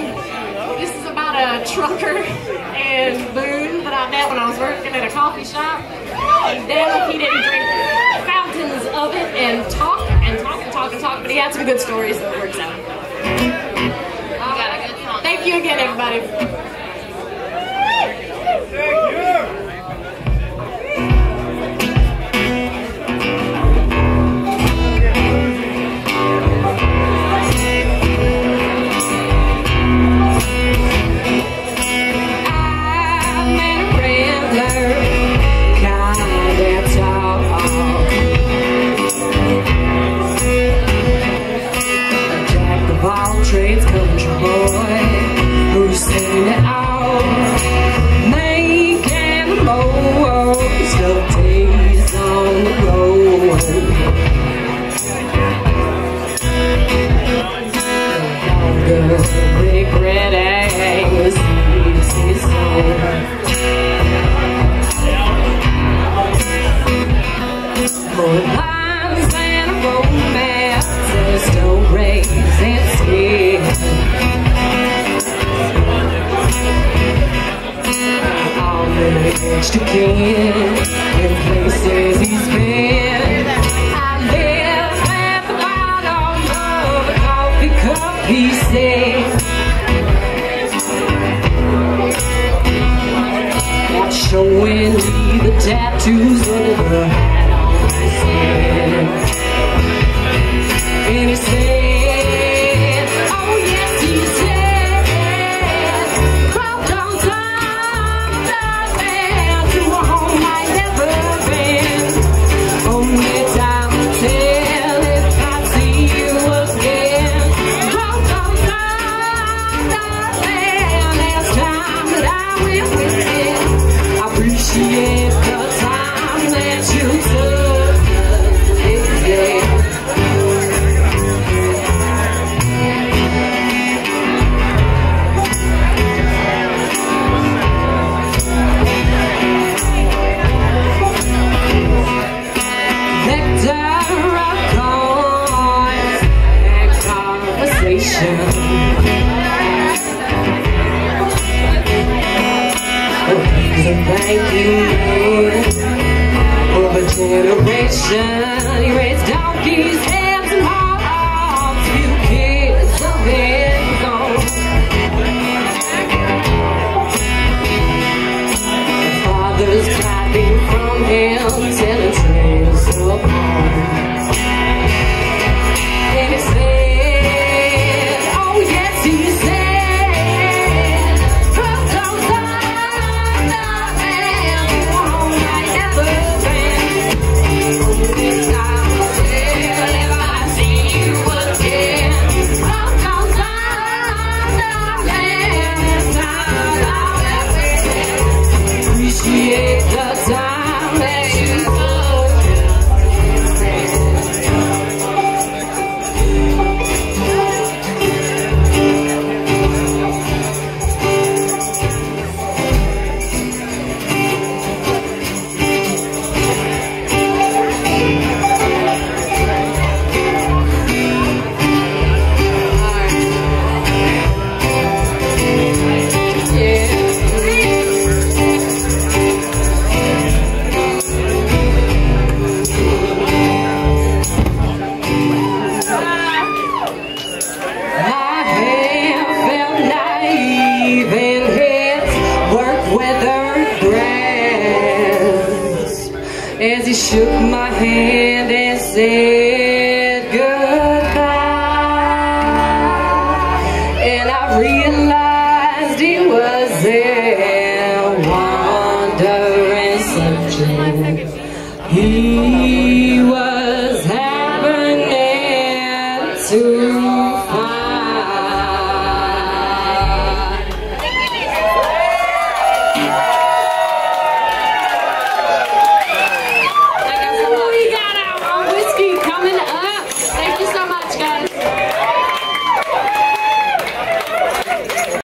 This is about a trucker in Boone that I met when I was working at a coffee shop. And damn if he didn't drink fountains of it and talk and talk and talk and talk, but he had some good stories, so it works out. Thank you again, everybody. Trades country boy who's seen it all, making the most of days on the road. Longer regretting the seeds he sown. More lines than a romance and stories and to kin in places he's been. I live at the bottom of a coffee cup, he said. Not showing me the tattoos under the hat on his head. And he said, thank you, Lord, for a generation. You raised donkeys, heads, and hearts, few kids of his own. Fathers clapping from him, telling tales of home. And he said, oh yes, he said, as he shook my hand and said goodbye, and I realized he was there wandering, searching.